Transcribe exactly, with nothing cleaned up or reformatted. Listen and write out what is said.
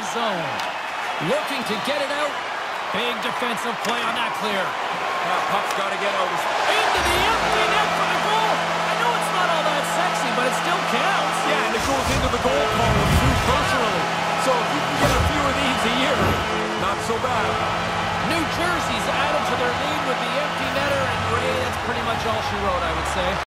his zone. Looking to get it out. Big defensive play on that clear. That puck's got to get out. Into the empty net for the goal. I know it's not all that sexy, but it still counts. Yeah, and it goes into the goal column too personally. So if you can get a few of these a year, not so bad. New Jersey's added to their lead with the empty netter, and Ray, that's pretty much all she wrote, I would say.